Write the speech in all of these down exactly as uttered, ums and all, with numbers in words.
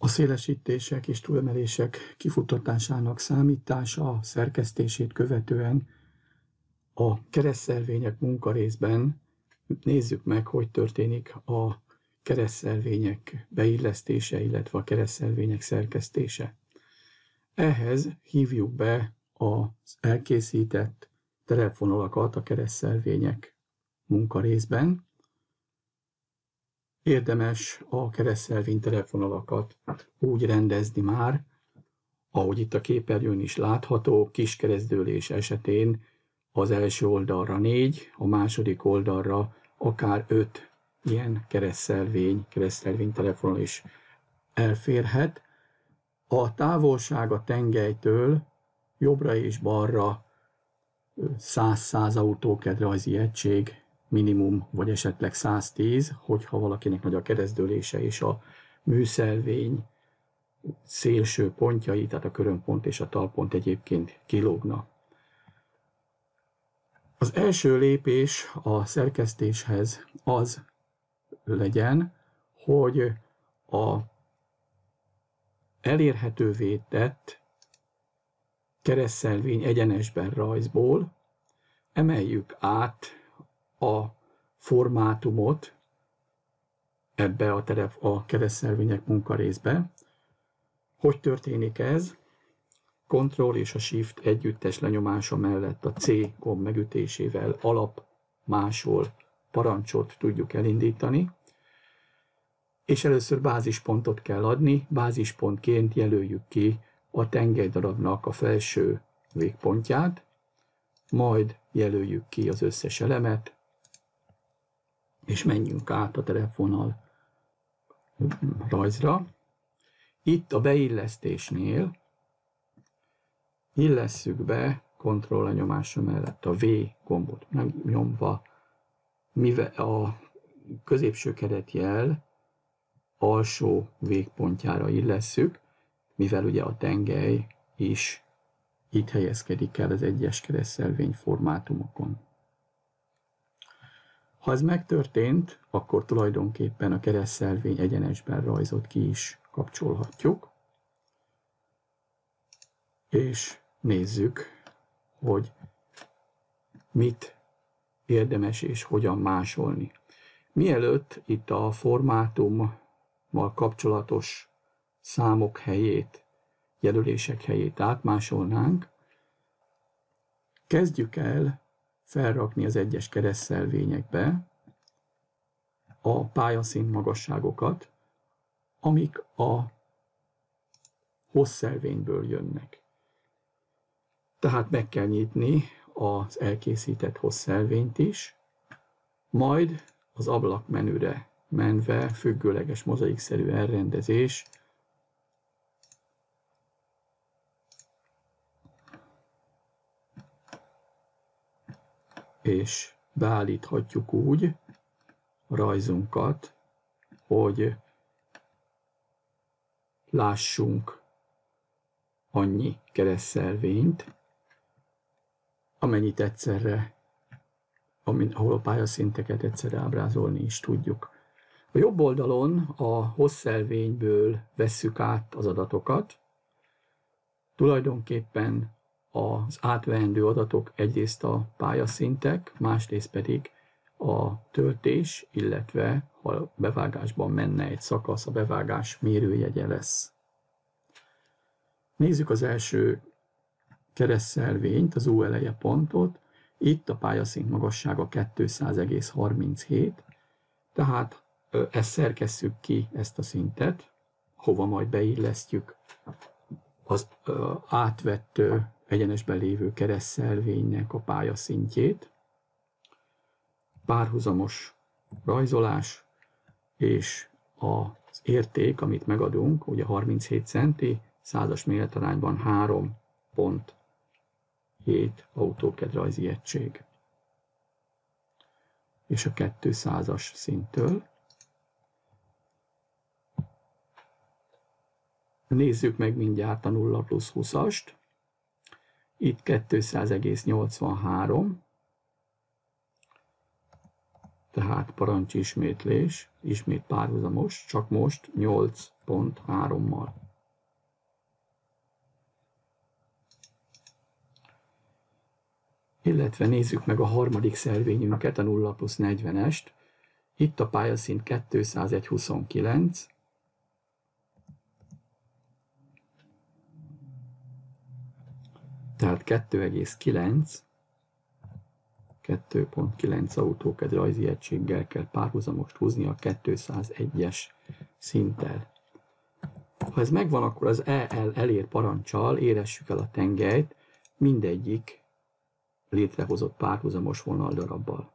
A szélesítések és túlemelések kifuttatásának számítása szerkesztését követően a keresztszervények munkarészben nézzük meg, hogy történik a keresztszervények beillesztése, illetve a keresztszervények szerkesztése. Ehhez hívjuk be az elkészített terepvonalakat a keresztszervények munkarészben. Érdemes a keresztszervény terepvonalakat úgy rendezni már, ahogy itt a képernyőn is látható, kiskeresztdőlés esetén az első oldalra négy, a második oldalra akár öt ilyen keresztszervény, keresztszervény terepvonal is elférhet. A távolság a tengelytől jobbra és balra száz-száz autókedrajzi egység minimum, vagy esetleg száztíz, hogyha valakinek nagy a keresztdőlése és a műszelvény szélső pontjai, tehát a körömpont és a talpont egyébként kilógnak. Az első lépés a szerkesztéshez az legyen, hogy a elérhetővé tett keresztszervény egyenesben rajzból emeljük át a formátumot ebbe a, terep, a keresztszervények munkarészbe. Hogy történik ez? Ctrl és a Shift együttes lenyomása mellett a C gomb megütésével alap másol parancsot tudjuk elindítani, és először bázispontot kell adni, bázispontként jelöljük ki a tengelydarabnak a felső végpontját, majd jelöljük ki az összes elemet, és menjünk át a terepvonal rajzra. Itt a beillesztésnél illesszük be Ctrl lenyomása mellett a V gombot megnyomva, mivel a középső keretjel alsó végpontjára illesszük, mivel ugye a tengely is itt helyezkedik el az egyes keresztszervény formátumokon. Ha ez megtörtént, akkor tulajdonképpen a keresztszervény egyenesben rajzot ki is kapcsolhatjuk, és nézzük, hogy mit érdemes és hogyan másolni. Mielőtt itt a formátummal kapcsolatos számok helyét, jelölések helyét átmásolnánk, kezdjük el felrakni az egyes keresztszervényekbe a pályaszint magasságokat, amik a hosszszervényből jönnek. Tehát meg kell nyitni az elkészített hosszszervényt is, majd az ablakmenüre menve függőleges mozaikszerű elrendezés, és beállíthatjuk úgy a rajzunkat, hogy lássunk annyi keresztszervényt, amennyit egyszerre, ahol a pályaszinteket egyszerre ábrázolni is tudjuk. A jobb oldalon a hosszszervényből vesszük át az adatokat. Tulajdonképpen az átveendő adatok egyrészt a pályaszintek, másrészt pedig a töltés, illetve ha bevágásban menne egy szakasz, a bevágás mérőjegye lesz. Nézzük az első keresztszervényt, az U eleje pontot. Itt a pályaszint magassága kétszáz egész harminchét, tehát ezt szerkesszük ki, ezt a szintet, hova majd beillesztjük az átvett egyenesben lévő keresztszervénynek a pályaszintjét. Párhuzamos rajzolás, és az érték, amit megadunk, ugye harminchét centi, százas méretarányban három pont hét autókedrajzi egység. És a kétszázas szinttől. Nézzük meg mindjárt a nulla plusz húszast. Itt kétszáz egész nyolcvanhárom. Tehát parancsismétlés, ismét párhuzamos, csak most nyolc pont hárommal. Illetve nézzük meg a harmadik szelvényünket, a nulla plusz negyvenest. Itt a pályaszint kétszázegy huszonkilenc. Tehát kettő egész kilenc. kettő pont kilenc AutoCAD rajzi egységgel kell párhuzamost húzni a kétszázegyes szinttel. Ha ez megvan, akkor az E L elér parancsal éressük el a tengelyt mindegyik létrehozott párhuzamos vonaldarabbal.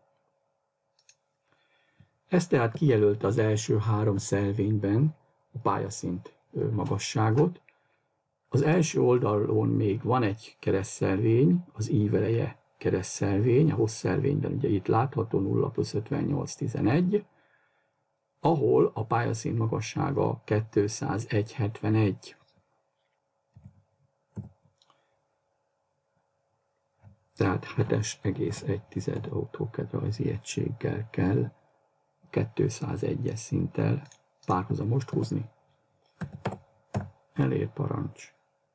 Ez tehát kijelölte az első három szelvényben a pályaszint magasságot. Az első oldalon még van egy keresztszelvény, az íveleje keresztszelvény, a hosszszelvényben ugye itt látható nulla plusz ötvennyolc tizenegy, ahol a pályaszint magassága kétszázegy hetvenegy. Tehát hetes egész egy AutoCAD rajzi egységgel kell kétszázegyes szinttel párhuzamost húzni. Elér parancs.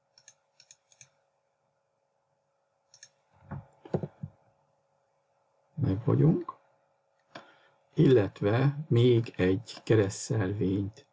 Meg vagyunk. Illetve még egy keresztszelvényt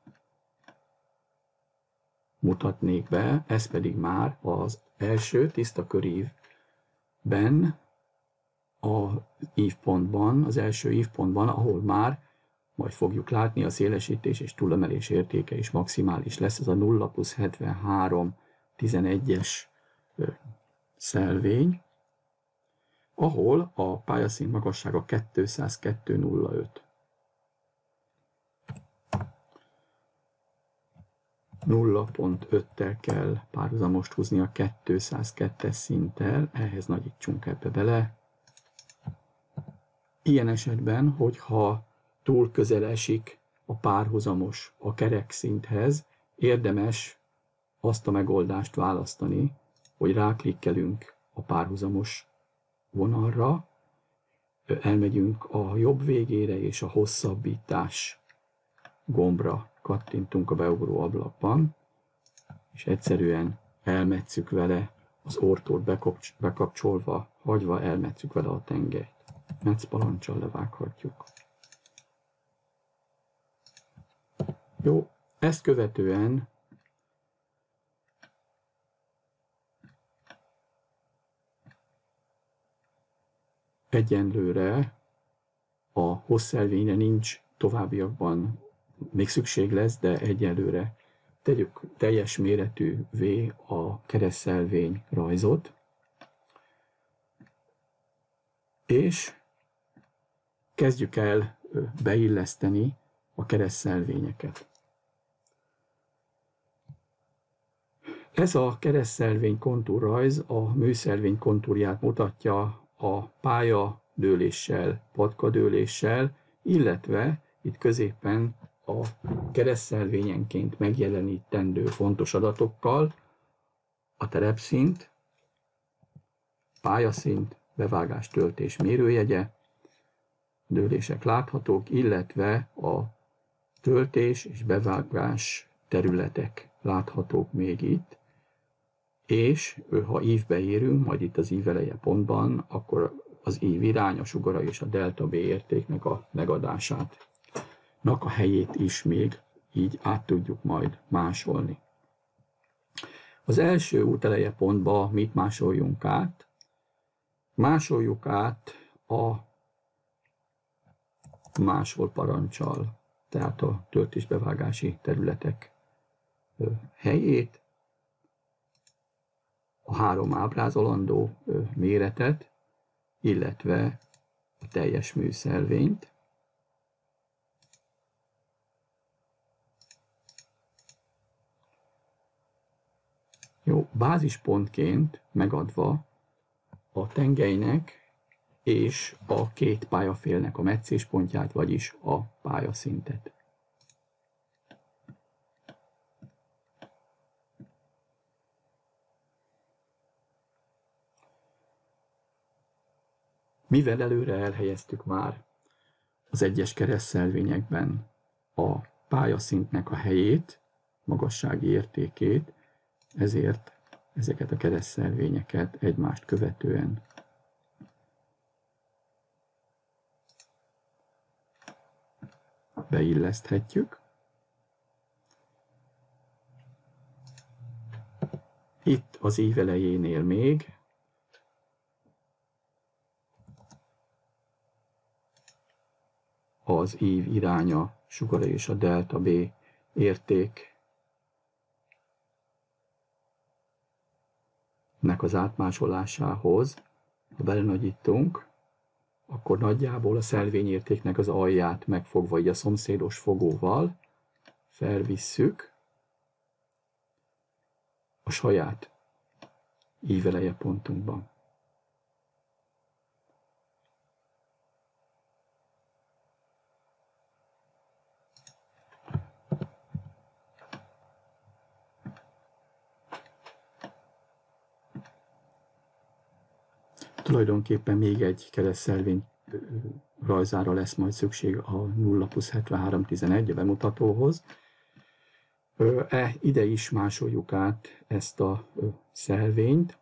mutatnék be, ez pedig már az első tiszta körívben, az ívpontban, az első ívpontban, ahol már majd fogjuk látni, a szélesítés és túlemelés értéke is maximális lesz, ez a nulla plusz hetvenhárom tizenegyes szelvény, ahol a pályaszint magassága kétszázkettő nulla öt. nulla pont öttel kell párhuzamost húzni a kétszázkettes szinttel, ehhez nagyítsunk ebbe bele. Ilyen esetben, hogyha túl közel esik a párhuzamos a kerek szinthez, érdemes azt a megoldást választani, hogy ráklikkelünk a párhuzamos vonalra, elmegyünk a jobb végére és a hosszabbítás gombra kattintunk a beugró ablakban, és egyszerűen elmetszük vele az ortót bekapcsolva, hagyva elmetszük vele a tengelyt. Metsz parancsal levághatjuk. Jó, ezt követően egyenlőre a hosszszelvényre nincs továbbiakban, még szükség lesz, de egyenlőre tegyük teljes méretűvé a keresztszelvény rajzot, és kezdjük el beilleszteni a keresztszelvényeket. Ez a keresztszelvény kontúrrajz a műszelvény kontúrját mutatja a pályadőléssel, patkadőléssel, illetve itt középen a keresztszelvényenként megjelenítendő fontos adatokkal, a terepszint, pályaszint, bevágás, töltés mérőjegye, dőlések láthatók, illetve a töltés és bevágás területek láthatók még itt, és ha ívbe érünk, majd itt az íveleje pontban, akkor az ív irány, a sugara és a delta B értéknek a megadását, a helyét is még így át tudjuk majd másolni. Az első úteleje pontba mit másoljunk át? Másoljuk át a másol parancsal, tehát a töltésbevágási területek helyét, a három ábrázolandó méretet, illetve a teljes műszelvényt. Jó, bázispontként megadva a tengelynek és a két pályafélnek a metszéspontját, vagyis a pályaszintet. Mivel előre elhelyeztük már az egyes keresztszelvényekben a pályaszintnek a helyét, magassági értékét, ezért ezeket a keresztszelvényeket egymást követően beilleszthetjük. Itt az ív elejénél még az ív iránya, sugara és a delta B érték nek az átmásolásához, ha belenagyítunk, akkor nagyjából a szelvényértéknek az alját megfogva így a szomszédos fogóval felvisszük a saját íveleje pontunkban. Tulajdonképpen még egy keresztszelvény rajzára lesz majd szükség a nulla plusz hetvenhárom tizenegy a bemutatóhoz. E, ide is másoljuk át ezt a szelvényt.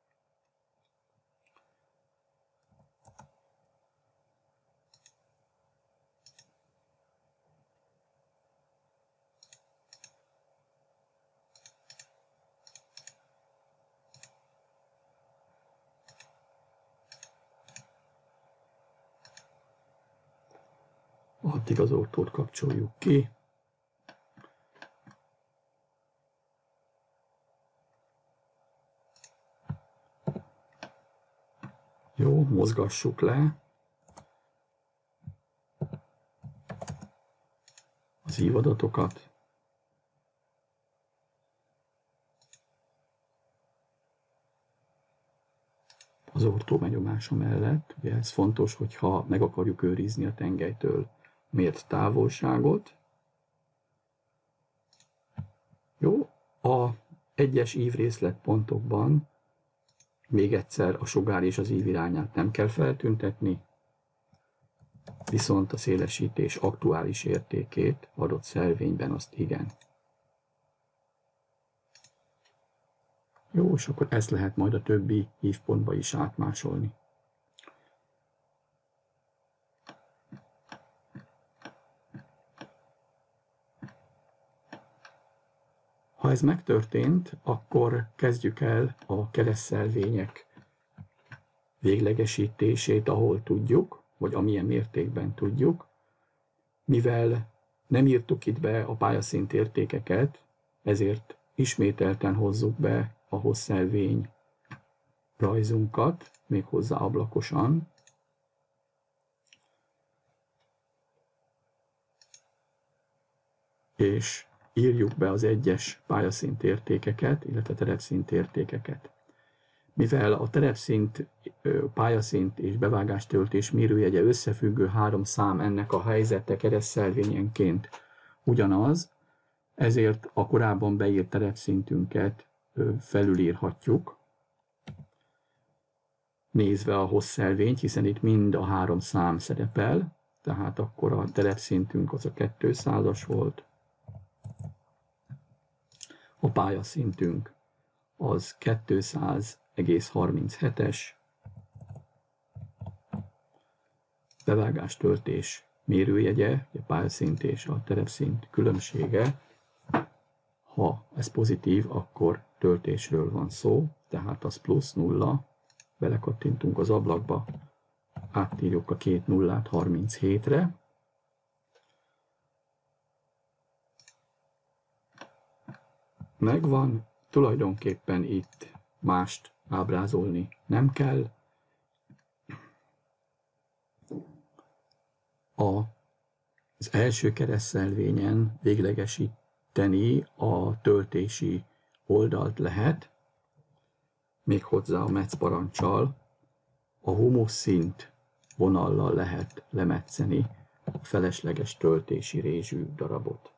A igazoltót kapcsoljuk ki. Jó, mozgassuk le az ívadatokat. Az ortó benyomása mellett, ugye ez fontos, hogyha meg akarjuk őrizni a tengelytől mért távolságot. Jó, a egyes ívrészletpontokban még egyszer a sugár és az ív irányát nem kell feltüntetni, viszont a szélesítés aktuális értékét adott szelvényben azt igen. Jó, és akkor ezt lehet majd a többi ívpontba is átmásolni. Ha ez megtörtént, akkor kezdjük el a keresztszelvények véglegesítését, ahol tudjuk, vagy amilyen mértékben tudjuk. Mivel nem írtuk itt be a pályaszint értékeket, ezért ismételten hozzuk be a hosszelvény rajzunkat, méghozzá ablakosan. És írjuk be az egyes pályaszint értékeket, illetve terepszint értékeket. Mivel a terepszint, pályaszint és bevágástöltés mérőjegye összefüggő három szám, ennek a helyzete keresztszelvényenként ugyanaz, ezért a korábban beírt terepszintünket felülírhatjuk, nézve a hosszelvényt, hiszen itt mind a három szám szerepel, tehát akkor a terepszintünk az a kétszázas volt, a pályaszintünk az kétszáz egész harminchetes, bevágástöltés mérőjegye, a pályaszint és a terepszint különbsége. Ha ez pozitív, akkor töltésről van szó, tehát az plusz nulla, belekattintunk az ablakba, átírjuk a két nullát harminchétre, megvan, tulajdonképpen itt mást ábrázolni nem kell. A, az első keresztszelvényen véglegesíteni a töltési oldalt lehet, méghozzá a metsz parancsal, a humuszszint vonallal lehet lemetszeni a felesleges töltési rézsű darabot.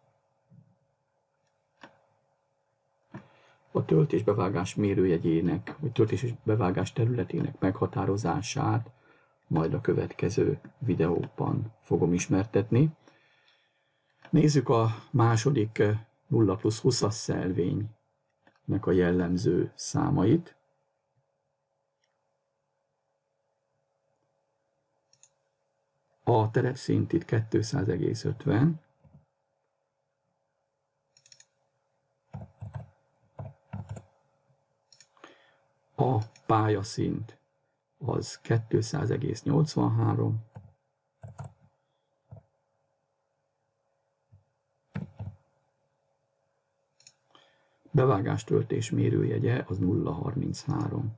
A töltésbevágás mérőjegyének, vagy töltés és bevágás területének meghatározását majd a következő videóban fogom ismertetni. Nézzük a második nulla plusz húszas szelvénynek a jellemző számait. A terepszint itt kétszáz egész ötven, a pályaszint az kétszáz egész nyolcvanhárom, bevágás töltés mérőjegye az nulla egész harminchárom.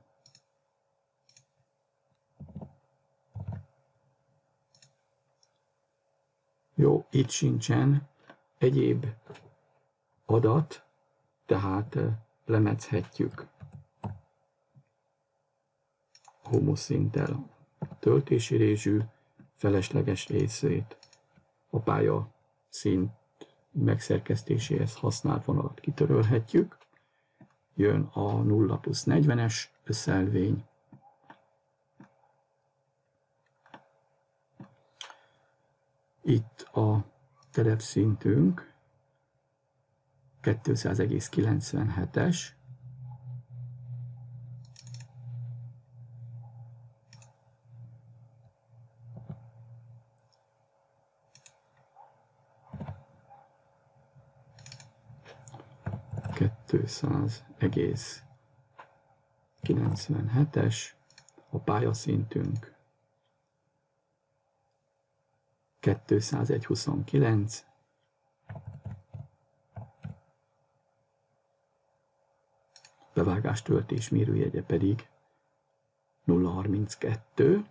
Jó, itt sincsen egyéb adat, tehát lemezhetjük humuszinttel a töltési rézsű felesleges részét, a pálya szint megszerkesztéséhez használt vonalat kitörölhetjük. Jön a nulla plusz negyvenes szelvény. Itt a terepszintünk kétszáz egész kilencvenhetes, kétszáz egész kilencvenhetes, a pályaszintünk kétszáz egy egész huszonkilenc, bevágás töltés mérőjegye pedig nulla egész harminckettő,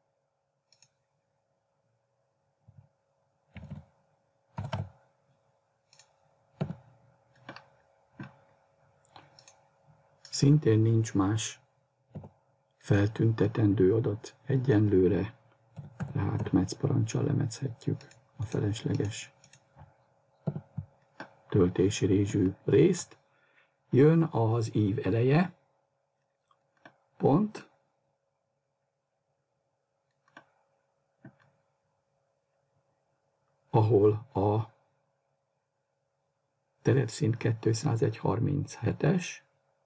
szintén nincs más feltüntetendő adat egyenlőre, tehát metszparancsal lemezhetjük a felesleges töltési rézsű részt. Jön az ív eleje, pont, ahol a terepszint kétszáz egy egész harminchetes,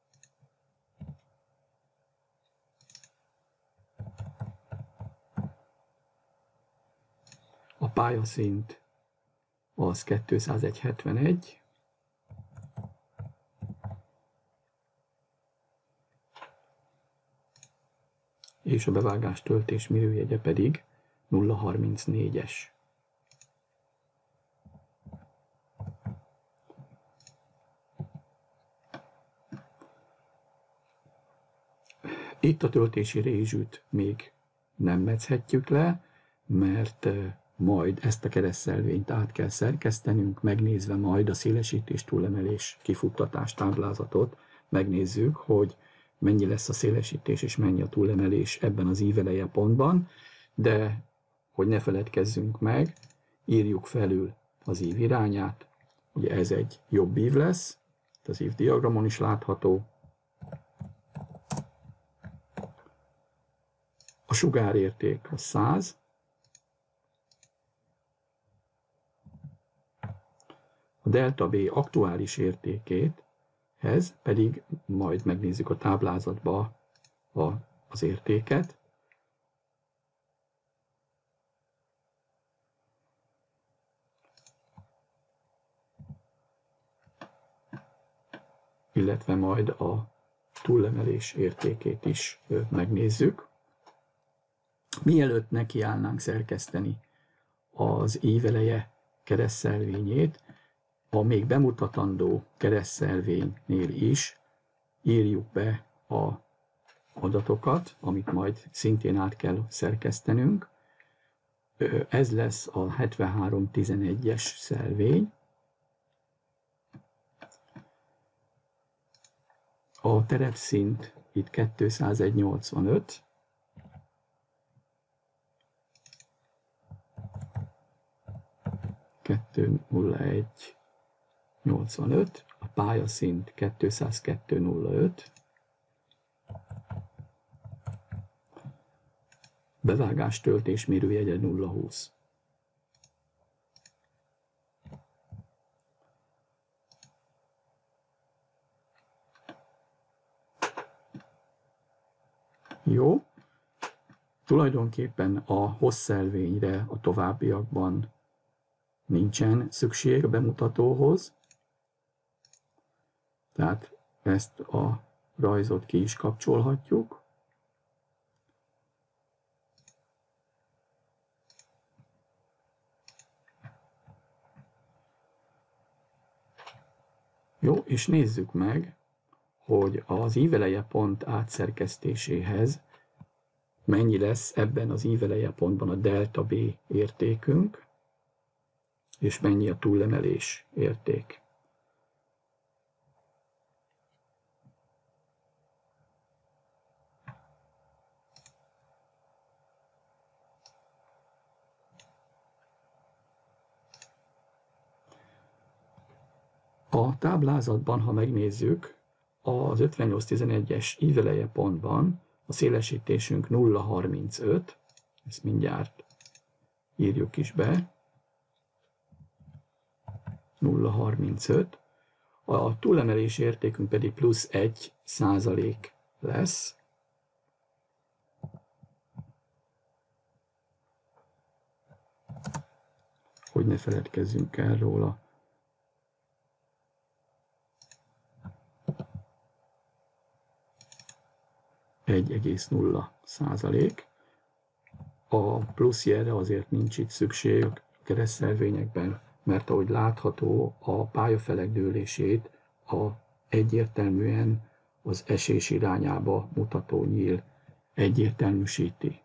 a pályaszint az kétszáz egy egész hetvenegy, és a bevágás töltés mérőjegye pedig nulla egész harmincnégyes. Itt a töltési rézsűt még nem medzhetjük le, mert majd ezt a keresztszelvényt át kell szerkesztenünk, megnézve majd a szélesítés túlemelés kifuttatás táblázatot, megnézzük, hogy mennyi lesz a szélesítés és mennyi a túlemelés ebben az íveleje pontban, de hogy ne feledkezzünk meg, írjuk felül az ív irányát, ugye ez egy jobb ív lesz, az ív diagramon is látható. A sugárérték a száz, a delta B aktuális értékét, ez pedig majd megnézzük a táblázatba a, az értéket. Illetve majd a túlemelés értékét is megnézzük. Mielőtt nekiállnánk szerkeszteni az éveleje keresztszelvényét, a még bemutatandó keresztszelvénynél is írjuk be a adatokat, amit majd szintén át kell szerkesztenünk. Ez lesz a hetvenhárom tizenegyes szelvény. A terepszint itt kétszáz egy nyolcvanöt. kétszáz nyolcvanöt, a pályaszint kétszáz nulla öt, bevágás töltés mérőjegye nulla húsz. Jó, tulajdonképpen a hosszelvényre a továbbiakban nincsen szükség a bemutatóhoz, tehát ezt a rajzot ki is kapcsolhatjuk. Jó, és nézzük meg, hogy az íveleje pont átszerkesztéséhez mennyi lesz ebben az íveleje pontban a delta B értékünk, és mennyi a túlemelés érték. A táblázatban, ha megnézzük, az ötvennyolc tizenegyes íveleje pontban a szélesítésünk nulla harmincöt, ezt mindjárt írjuk is be, nulla harmincöt, a túlemelés értékünk pedig plusz egy százalék lesz. Hogy ne feledkezzünk el róla. egy egész nulla százalék. A plusz jelre azért nincs itt szükség a keresztszervényekben, mert ahogy látható, a pályafelek dőlését a egyértelműen az esés irányába mutató nyíl egyértelműsíti.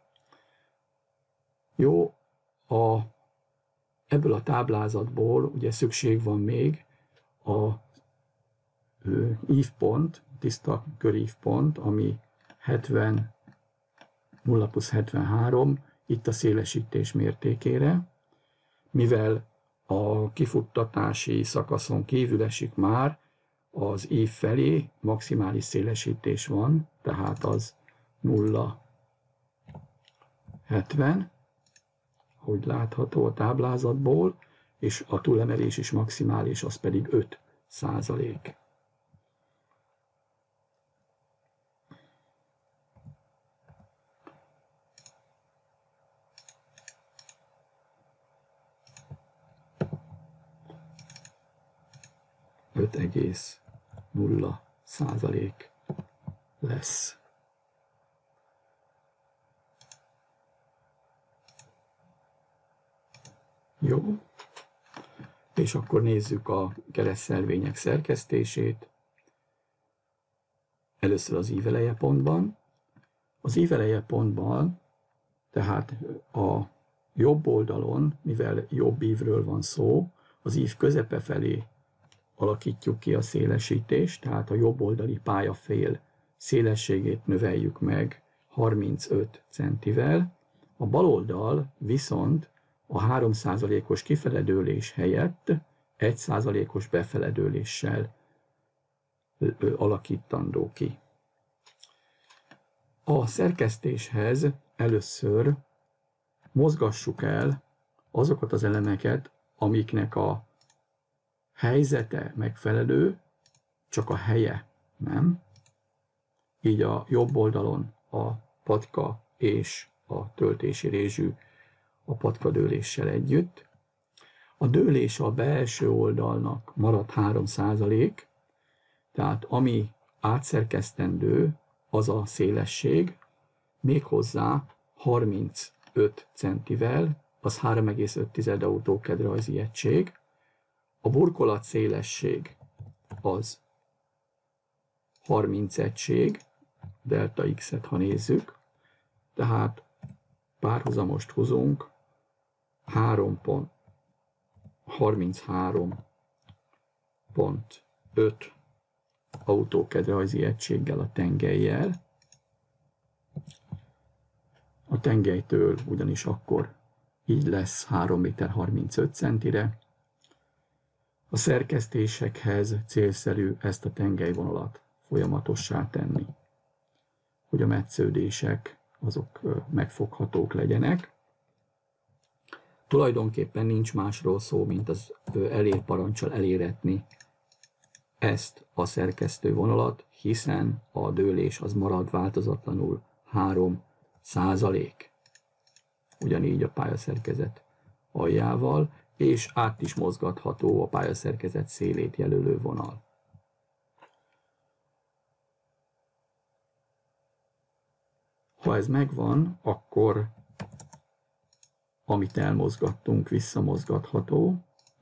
Jó, a, ebből a táblázatból ugye szükség van még a ívpont, tiszta körívpont, ami hetven, nulla plusz hetvenhárom, itt a szélesítés mértékére, mivel a kifuttatási szakaszon kívül esik már, az ív felé maximális szélesítés van, tehát az nulla hetven, hogy látható a táblázatból, és a túlemelés is maximális, az pedig öt százalék. öt egész nulla százalék lesz. Jó. És akkor nézzük a keresztszelvények szerkesztését. Először az íveleje pontban. Az íveleje pontban, tehát a jobb oldalon, mivel jobb ívről van szó, az ív közepe felé alakítjuk ki a szélesítést, tehát a jobb oldali pályafél szélességét növeljük meg harmincöt centivel, a bal oldal viszont a három százalékos kifeledőlés helyett egy százalékos befeledőléssel alakítandó ki. A szerkesztéshez először mozgassuk el azokat az elemeket, amiknek a helyzete megfelelő, csak a helye nem. Így a jobb oldalon a patka és a töltési rézsű a patkadőléssel együtt. A dőlés a belső oldalnak marad három százalék, tehát ami átszerkesztendő, az a szélesség, méghozzá harmincöt centivel, az három egész öt autókedrajzi egység. A burkolat szélesség az harminc egység, delta x-et, ha nézzük, tehát párhuzamost húzunk, három pont harminchárom pont öt autókedrajzi egységgel a tengelyjel. A tengelytől ugyanis akkor így lesz három méter harmincöt centire. A szerkesztésekhez célszerű ezt a tengelyvonalat folyamatossá tenni, hogy a metsződések azok megfoghatók legyenek. Tulajdonképpen nincs másról szó, mint az elér parancsal eléretni ezt a szerkesztő vonalat, hiszen a dőlés az marad változatlanul három százalék. Ugyanígy a pályaszerkezet aljával, és át is mozgatható a pályaszerkezet szélét jelölő vonal. Ha ez megvan, akkor amit elmozgattunk, visszamozgatható,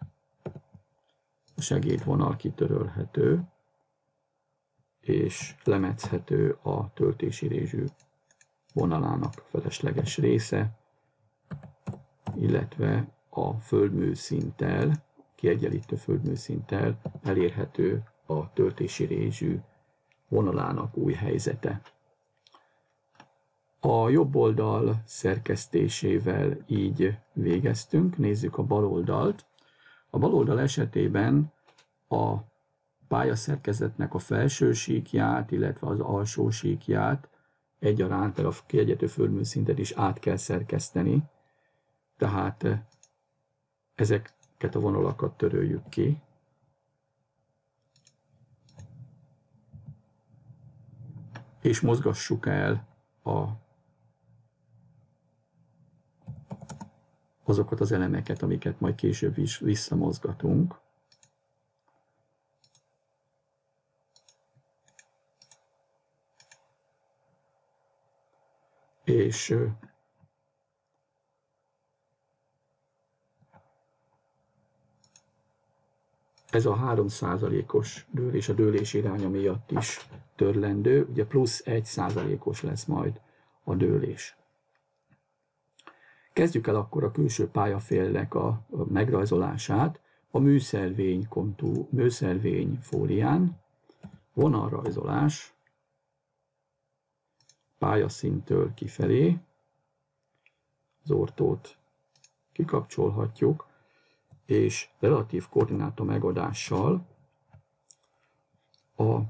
a segédvonal kitörölhető, és lemetszhető a töltési rézsű vonalának felesleges része, illetve a földműszinttel, kiegyenlítő földműszinttel elérhető a töltési rézsű vonalának új helyzete. A jobb oldal szerkesztésével így végeztünk, nézzük a bal oldalt. A bal oldal esetében a pályaszerkezetnek a felső síkját, illetve az alsó síkját egyaránt, a kiegyenlítő földműszintet is át kell szerkeszteni, tehát ezeket a vonalakat töröljük ki. És mozgassuk el a azokat az elemeket, amiket majd később is visszamozgatunk. És ez a három százalékos dőlés a dőlés iránya miatt is törlendő, ugye plusz egy százalékos lesz majd a dőlés. Kezdjük el akkor a külső pályafélnek a megrajzolását a műszelvény kontú, műszelvény fólián. Vonalrajzolás pályaszínttől kifelé, az ortót kikapcsolhatjuk, és relatív koordináta megadással a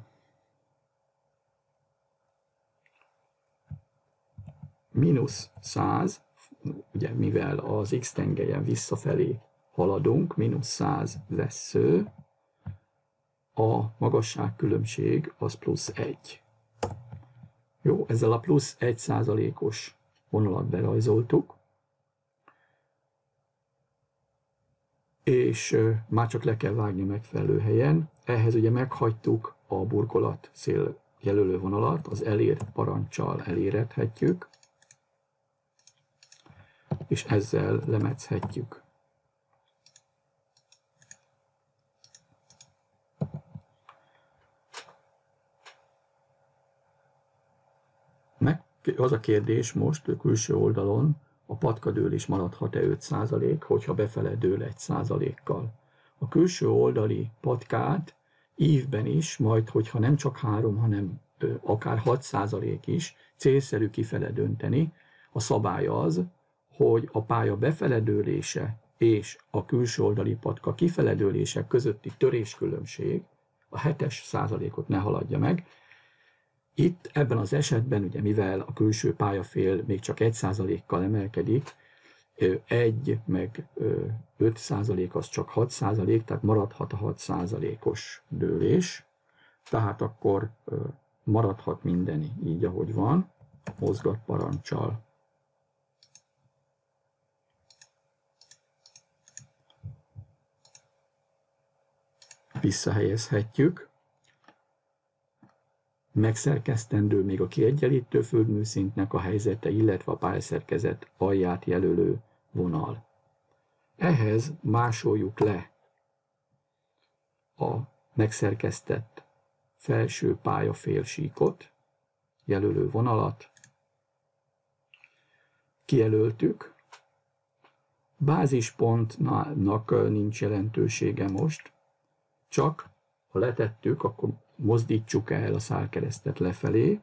mínusz száz, ugye mivel az x tengelyen visszafelé haladunk, mínusz száz vessző, a magasságkülönbség az plusz egy. Jó, ezzel a plusz egy százalékos vonalat berajzoltuk, és már csak le kell vágni megfelelő helyen. Ehhez ugye meghagytuk a burkolat szél jelölő vonalat, az elér parancsal elérethetjük, és ezzel lemetszhetjük. Meg az a kérdés most a külső oldalon, a patkadőlés maradhat-e öt százalék, hogyha befele dől egy százalékkal. A külső oldali patkát ívben is, majd hogyha nem csak három, hanem ö, akár hat százalék is célszerű kifele dönteni. A szabály az, hogy a pálya befele dőlése és a külső oldali patka kifele dőlése közötti töréskülönbség a hetes százalékot ne haladja meg. Itt ebben az esetben, ugye mivel a külső pályafél még csak egy százalékkal emelkedik, egy meg öt százalék az csak hat százalék, tehát maradhat a hat százalékos dőlés. Tehát akkor maradhat minden így, ahogy van, mozgat parancsal. Visszahelyezhetjük. Megszerkesztendő még a kiegyenlítő földműszintnek a helyzete, illetve a pályaszerkezet alját jelölő vonal. Ehhez másoljuk le a megszerkesztett felső pályafélsíkot, jelölő vonalat, kijelöltük. Bázispontnak nincs jelentősége most, csak ha letettük, akkor mozdítsuk el a szálkeresztet lefelé,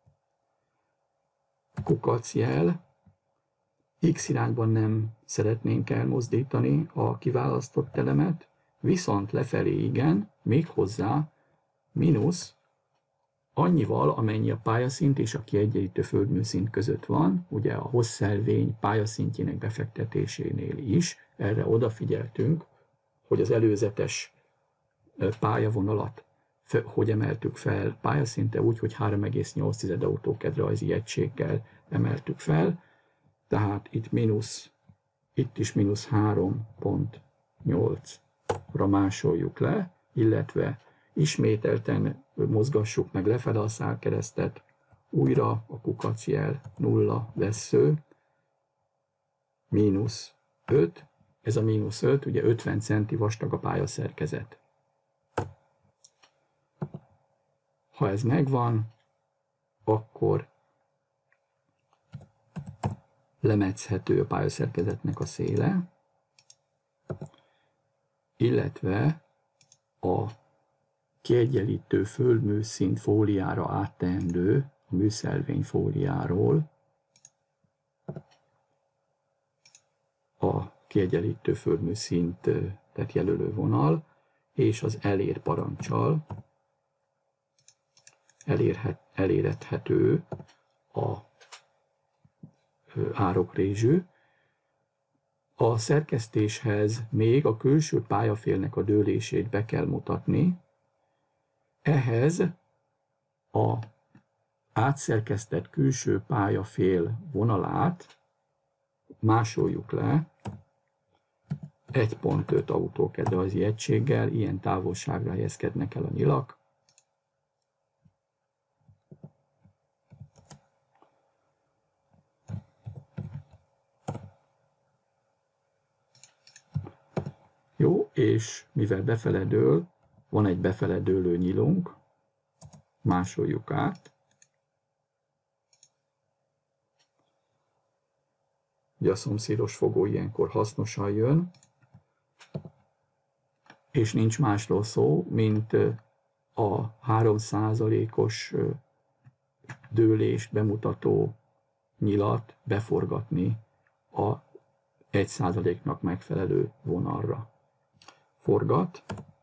kukacjel, x irányban nem szeretnénk elmozdítani a kiválasztott elemet, viszont lefelé igen, méghozzá mínusz annyival, amennyi a pályaszint és a kiegyenlítő földműszint között van, ugye a hosszelvény pályaszintjének befektetésénél is, erre odafigyeltünk, hogy az előzetes pályavonalat hogy emeltük fel pályaszinte úgy, hogy három egész nyolc autókedrajzi egységgel emeltük fel, tehát itt mínusz, itt is mínusz három egész nyolcra másoljuk le, illetve ismételten mozgassuk meg lefele a szálkeresztet, újra a kukacjel nulla vesző, mínusz öt, ez a mínusz öt, ugye ötven centi vastag a pályaszerkezet. Ha ez megvan, akkor lemetszhető a pályaszerkezetnek a széle, illetve a kiegyenlítő földműszint fóliára átteendő a műszelvény fóliáról a kiegyenlítő földműszintet jelölő vonal és az elér parancsal elérhet, elérhethető a árokrézsű. A szerkesztéshez még a külső pályafélnek a dőlését be kell mutatni. Ehhez a átszerkesztett külső pályafél vonalát másoljuk le egy egész öt autókedrajzi egységgel, ilyen távolságra helyezkednek el a nyilak. Jó, és mivel befele dől, van egy befele dőlő nyilunk, másoljuk át. Ugye a szomszédos fogó ilyenkor hasznosan jön, és nincs másról szó, mint a három százalékos dőlést bemutató nyilat beforgatni a egy százaléknak megfelelő vonalra. Forgat.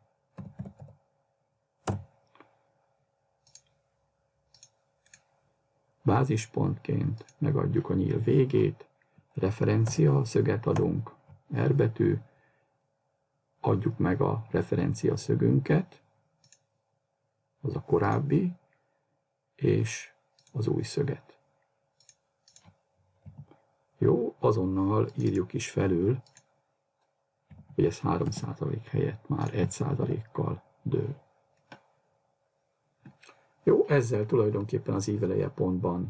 Bázispontként megadjuk a nyíl végét, referencia szöget adunk, R betű, adjuk meg a referencia szögünket, az a korábbi, és az új szöget. Jó, azonnal írjuk is felül, hogy ez három százalék helyett már egy százalékkal dől. Jó, ezzel tulajdonképpen az íveleje pontban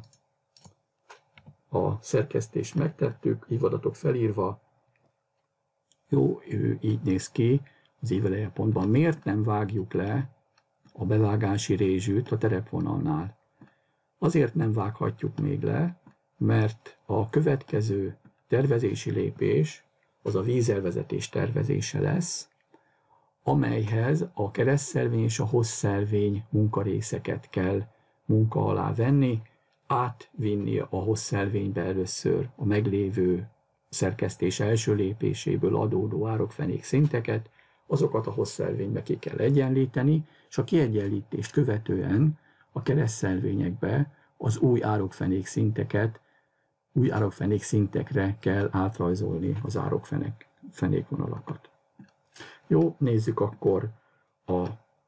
a szerkesztést megtettük, ívadatok felírva. Jó, ő így néz ki az íveleje pontban. Miért nem vágjuk le a bevágási rézsűt a terepvonalnál? Azért nem vághatjuk még le, mert a következő tervezési lépés az a vízelvezetés tervezése lesz, amelyhez a keresztszelvény és a hosszelvény munkarészeket kell munka alá venni, átvinni a hosszelvénybe először a meglévő szerkesztés első lépéséből adódó árokfenék szinteket, azokat a hosszelvénybe ki kell egyenlíteni, és a kiegyenlítést követően a keresztszelvényekbe az új árokfenék szinteket, új árokfenék szintekre kell átrajzolni az árokfenék fenékvonalakat. Jó, nézzük akkor a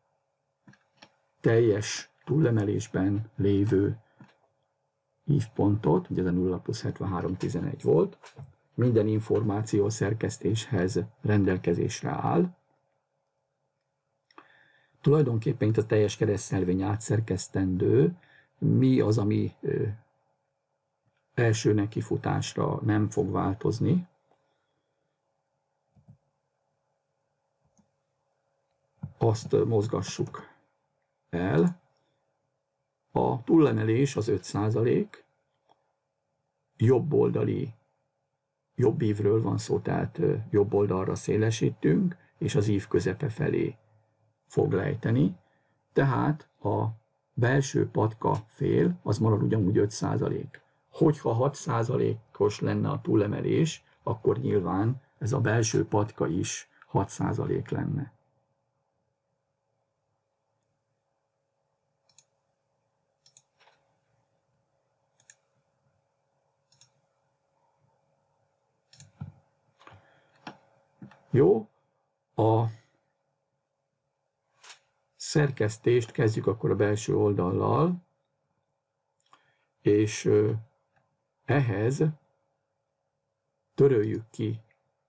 teljes túlemelésben lévő ívpontot, ugye ez a nulla plusz hetvenhárom tizenegy volt, minden információ szerkesztéshez rendelkezésre áll. Tulajdonképpen itt a teljes keresztszelvény átszerkesztendő, mi az, ami ö, első nekifutásra nem fog változni. Azt mozgassuk el. A túlemelés az öt százalék, jobb oldali, jobb ívről van szó, tehát jobb oldalra szélesítünk, és az ív közepe felé fog lejteni. Tehát a belső patka fél, az marad ugyanúgy öt százalék. Hogyha hat százalékos lenne a túlemelés, akkor nyilván ez a belső patka is hat százalék lenne. Jó, a szerkesztést kezdjük akkor a belső oldallal, és ehhez töröljük ki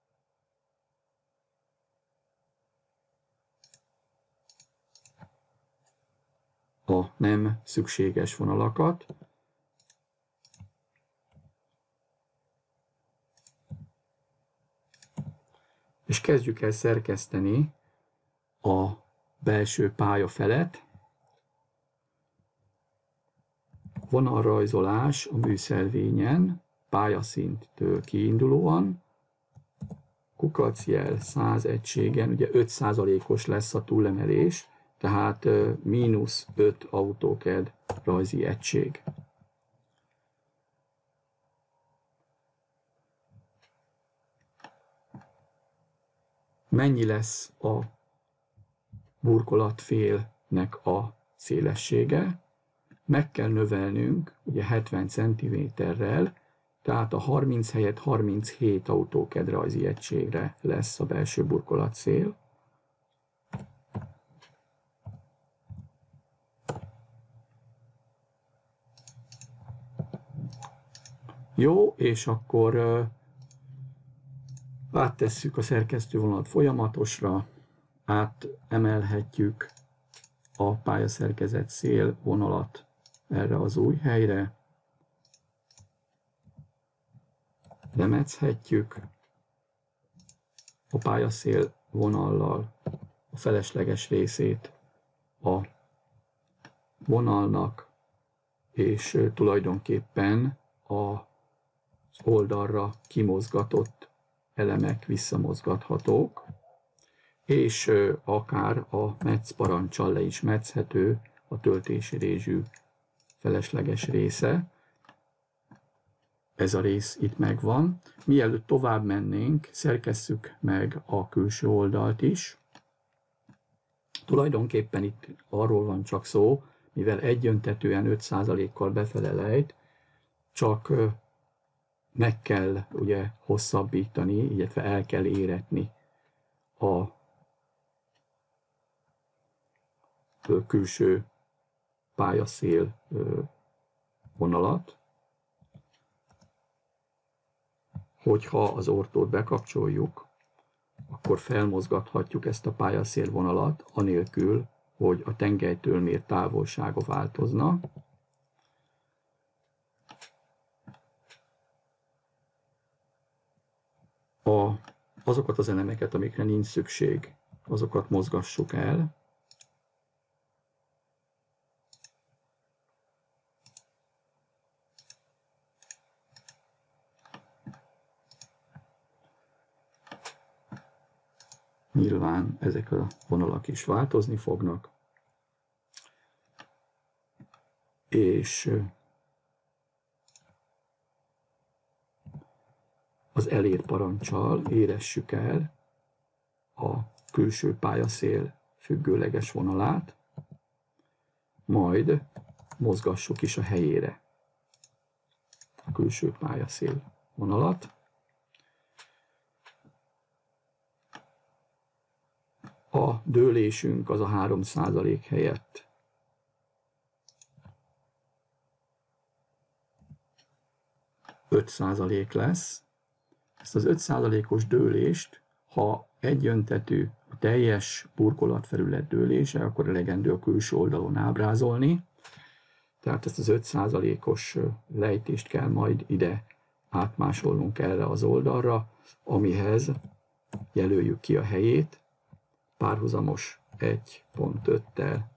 a nem szükséges vonalakat, és kezdjük el szerkeszteni a belső pálya felett. Vonalrajzolás a műszelvényen, pályaszinttől kiindulóan, kukacjel száz egységen, ugye öt százalékos lesz a túlemelés, tehát mínusz öt AutoCAD rajzi egység. Mennyi lesz a burkolatfélnek a szélessége? Meg kell növelnünk ugye hetven centiméterrel, tehát a harminc helyett harminchét AutoCAD rajzi egységre lesz a belső burkolatszél. Jó, és akkor uh, áttesszük a szerkesztővonalat folyamatosra, átemelhetjük a pályaszerkezet szélvonalat erre az új helyre, lemetszhetjük a pályaszél vonallal a felesleges részét a vonalnak, és tulajdonképpen az oldalra kimozgatott elemek visszamozgathatók, és akár a metsz parancsal le is metszhető a töltési rézsű felesleges része. Ez a rész itt megvan. Mielőtt tovább mennénk, szerkesszük meg a külső oldalt is. Tulajdonképpen itt arról van csak szó, mivel egyöntetően öt százalékkal befele lejt, csak meg kell ugye hosszabbítani, illetve el kell éretni a külső pályaszél vonalat. Hogyha az ortót bekapcsoljuk, akkor felmozgathatjuk ezt a pályaszél vonalat, anélkül, hogy a tengelytől mért távolsága változna. A, azokat az elemeket, amikre nincs szükség, azokat mozgassuk el. Nyilván ezek a vonalak is változni fognak, és az elér parancsal éressük el a külső pályaszél függőleges vonalát, majd mozgassuk is a helyére a külső pályaszél vonalat. A dőlésünk az a három százalék helyett öt százalék lesz. Ezt az öt százalékos dőlést, ha egyöntetű a teljes burkolatfelület dőlése, akkor elegendő a külső oldalon ábrázolni. Tehát ezt az öt százalékos lejtést kell majd ide átmásolnunk erre az oldalra, amihez jelöljük ki a helyét, párhuzamos egy pont öttel,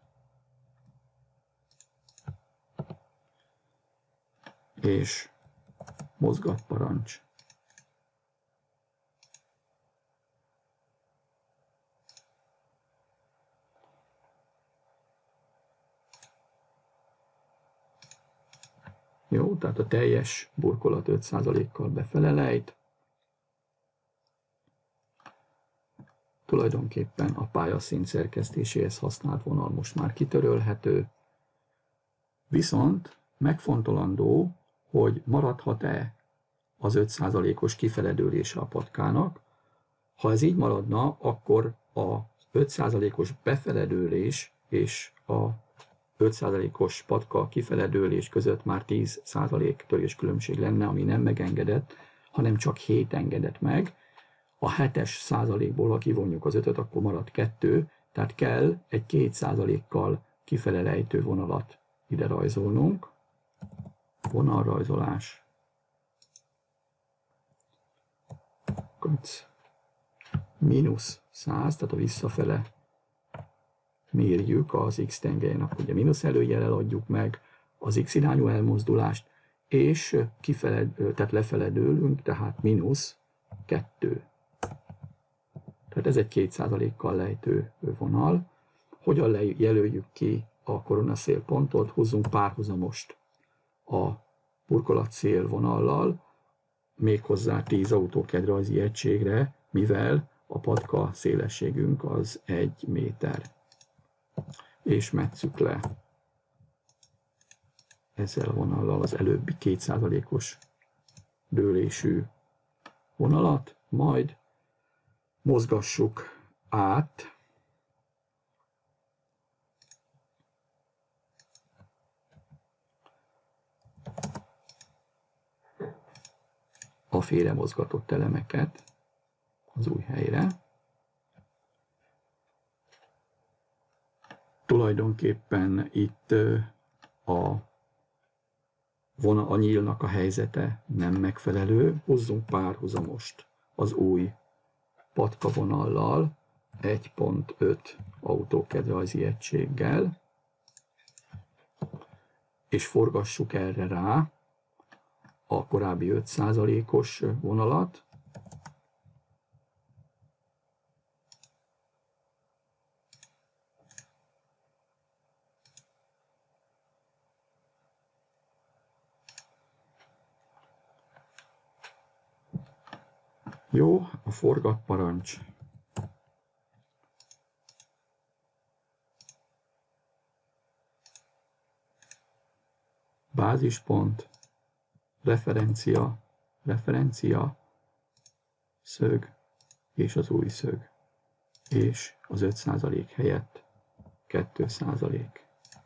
és mozgatparancs. Jó, tehát a teljes burkolat öt százalékkal befele lejt. Tulajdonképpen a pályaszín szerkesztéséhez használt vonal most már kitörölhető. Viszont megfontolandó, hogy maradhat-e az öt százalékos kifeledőlése a patkának. Ha ez így maradna, akkor a öt százalékos befeledőlés és a öt százalékos patka kifeledőlés között már tíz százalék törés különbség lenne, ami nem megengedett, hanem csak hét engedett meg. A hetes százalékból, ha kivonjuk az ötöt, akkor marad kettő, tehát kell egy két százalékkal kifele lejtő vonalat ide rajzolnunk. Vonalrajzolás. Mínusz száz, tehát a visszafele mérjük az x tengelyén, akkor ugye mínusz előjellel adjuk meg az x irányú elmozdulást, és kifele, tehát lefele dőlünk, tehát mínusz kettő. Tehát ez egy két százalékkal lejtő vonal. Hogyan jelöljük ki a koronaszélpontot? Húzzunk párhuzamost a burkolatszél vonallal, méghozzá tíz autókedrajzi egységre, mivel a patka szélességünk az egy méter. És metszük le ezzel a vonallal az előbbi két százalékos dőlésű vonalat, majd mozgassuk át a félre mozgatott elemeket az új helyre. Tulajdonképpen itt a, vonal, a nyílnak a helyzete nem megfelelő. Hozzunk párhuzamost az új patka vonallal, egy pont öt autókedrajzi egységgel, és forgassuk erre rá a korábbi öt százalékos vonalat. Jó, a forgat parancs. Bázispont, referencia, referencia, szög és az új szög. És az öt százalék helyett két százalék.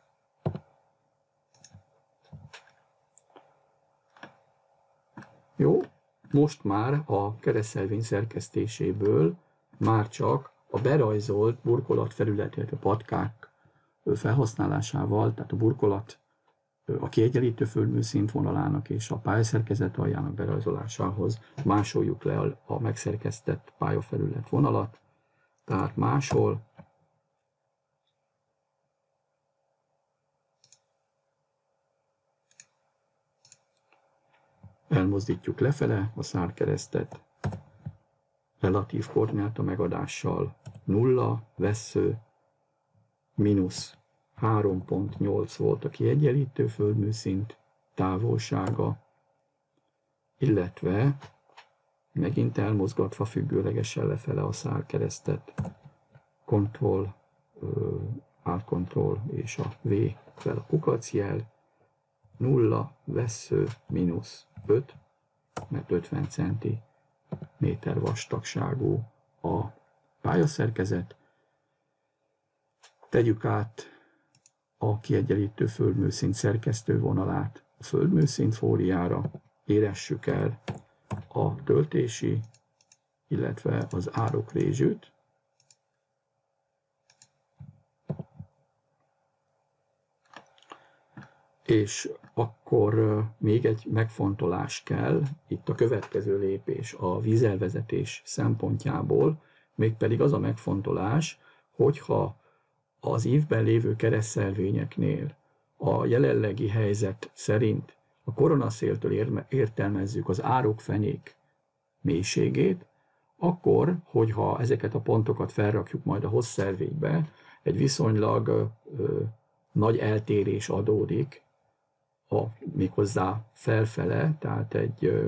Jó. Most már a keresztszelvény szerkesztéséből már csak a berajzolt burkolat felület, illetve patkák felhasználásával, tehát a burkolat a kiegyenlítő földműszint vonalának és a pályaszerkezet aljának berajzolásához másoljuk le a megszerkesztett pályafelület vonalat. Tehát másol, elmozdítjuk lefele a szárkeresztet, relatív koordináta megadással nulla, vessző, mínusz három pont nyolc volt a kiegyenlítő földműszint távolsága, illetve megint elmozgatva függőlegesen lefele a szárkeresztet, Ctrl, Alt Ctrl és a V fel a kukacjel, nulla, vessző, mínusz öt, mert ötven centiméter vastagságú a pályaszerkezet. Tegyük át a kiegyenlítő földműszint szerkesztő vonalát a földműszint fóliára, éressük el a töltési, illetve az árokrézsűt. És akkor még egy megfontolás kell, itt a következő lépés a vízelvezetés szempontjából, mégpedig az a megfontolás, hogyha az ívben lévő keresztszelvényeknél a jelenlegi helyzet szerint a koronaszéltől értelmezzük az árokfenék mélységét, akkor, hogyha ezeket a pontokat felrakjuk majd a hosszszelvénybe, egy viszonylag ö, nagy eltérés adódik, a, méghozzá felfele, tehát egy ö,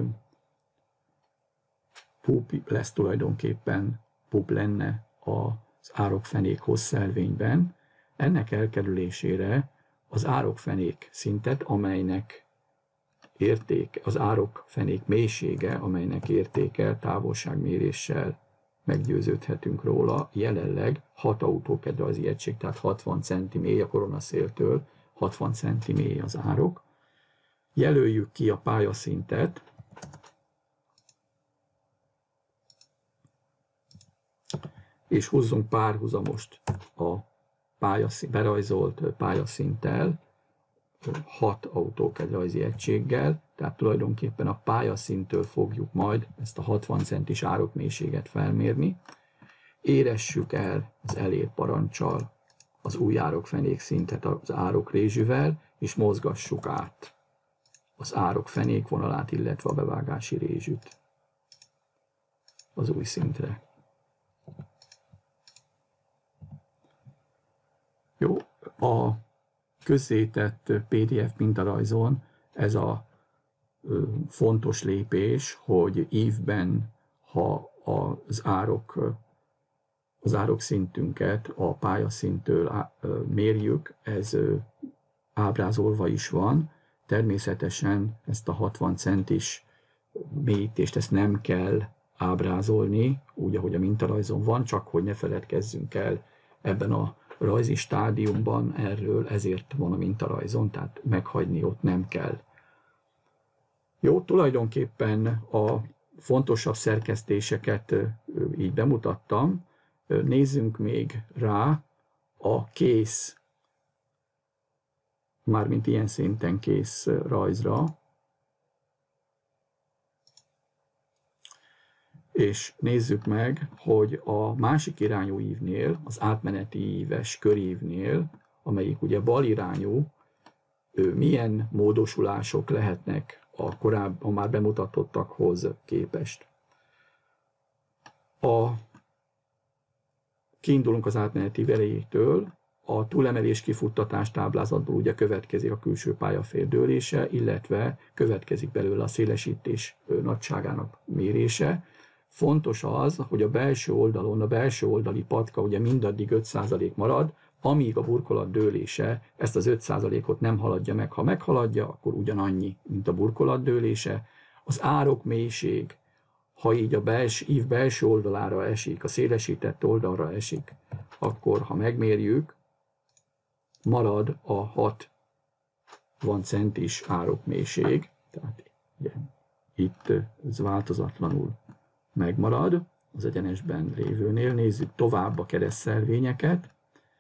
pup lesz tulajdonképpen, pup lenne az árokfenék hosszszelvényben. Ennek elkerülésére az árokfenék szintet, amelynek érték, az árokfenék mélysége, amelynek értéke távolságméréssel meggyőződhetünk róla, jelenleg hat autókedrajzi egység, tehát hatvan centi mély a koronaszéltől, hatvan centi mély az árok. Jelöljük ki a pályaszintet, és húzzunk párhuzamost a pályaszint, berajzolt pályaszinttel, hat autókedrajzi egységgel, tehát tulajdonképpen a pályaszinttől fogjuk majd ezt a hatvan centis árokmélységet felmérni. Éressük el az elért parancsal az új árokfenékszintet az árokrézsűvel, és mozgassuk át az árok fenékvonalát, illetve a bevágási rézsűt az új szintre. Jó, a közzétett pé dé ef mintarajzon ez a fontos lépés, hogy ívben, ha az árok, az árok szintünket a pályaszinttől mérjük, ez ábrázolva is van. Természetesen ezt a hatvan centis mélyítést ezt nem kell ábrázolni, úgy, ahogy a mintarajzon van, csak hogy ne feledkezzünk el ebben a rajzi stádiumban erről, ezért van a mintarajzon, tehát meghagyni ott nem kell. Jó, tulajdonképpen a fontosabb szerkesztéseket így bemutattam. Nézzünk még rá a kész, mármint ilyen szinten kész rajzra. És nézzük meg, hogy a másik irányú ívnél, az átmeneti íves körívnél, amelyik ugye bal irányú, milyen módosulások lehetnek a korábban már bemutatottakhoz képest. A, kiindulunk az átmeneti velejétől, a túlemelés kifuttatás táblázatból ugye következik a külső pályafél dőlése, illetve következik belőle a szélesítés nagyságának mérése. Fontos az, hogy a belső oldalon, a belső oldali patka ugye mindaddig öt százalék marad, amíg a burkolat dőlése ezt az öt százalékot nem haladja meg. Ha meghaladja, akkor ugyanannyi, mint a burkolat dőlése. Az árok mélység, ha így a bels, ív belső oldalára esik, a szélesített oldalra esik, akkor ha megmérjük, marad a hatvan centis árokmélység, tehát ugye, itt ez változatlanul megmarad az egyenesben lévőnél. Nézzük tovább a keresztszelvényeket.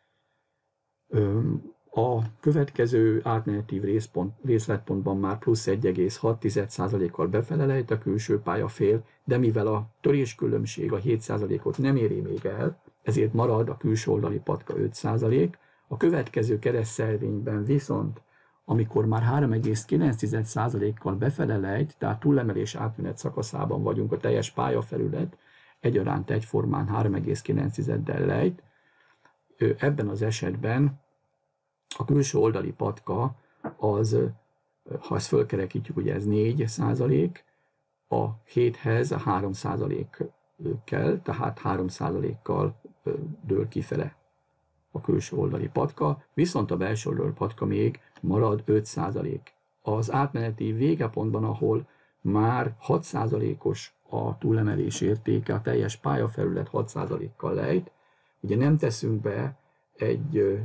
A következő átmeneti részpont, részletpontban már plusz egy egész hat százalékkal befele lejt a külső pályafél, de mivel a töréskülönbség a hét százalékot nem éri még el, ezért marad a külső oldali patka öt százalék. A következő keresztszelvényben viszont, amikor már három egész kilenc százalékkal befele lejt, tehát túlemelés átmenet szakaszában vagyunk, a teljes pályafelület egyaránt egyformán három egész kilenc-del lejt, ebben az esetben a külső oldali patka az, ha ezt fölkerekítjük, ugye ez négy százalék, a héthez három százalék kell, tehát három százalékkal dől kifele a külső oldali patka, viszont a belső oldali patka még marad öt százalék. Az átmeneti végepontban, ahol már hat százalékos a túlemelés értéke, a teljes pályafelület hat százalékkal lejt, ugye nem teszünk be egy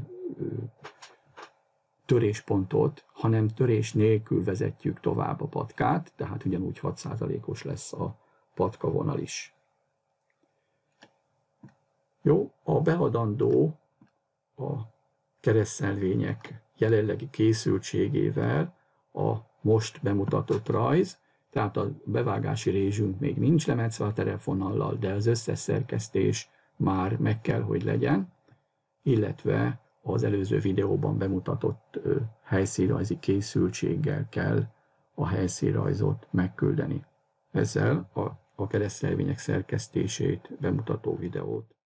töréspontot, hanem törés nélkül vezetjük tovább a patkát, tehát ugyanúgy hat százalékos lesz a patkavonal is. Jó, a beadandó a keresztszelvények jelenlegi készültségével a most bemutatott rajz, tehát a bevágási rézsünk még nincs lemetszve a terepvonallal, de az összes szerkesztés már meg kell, hogy legyen, illetve az előző videóban bemutatott helyszínrajzi készültséggel kell a helyszínrajzot megküldeni. Ezzel a, a keresztszelvények szerkesztését bemutató videót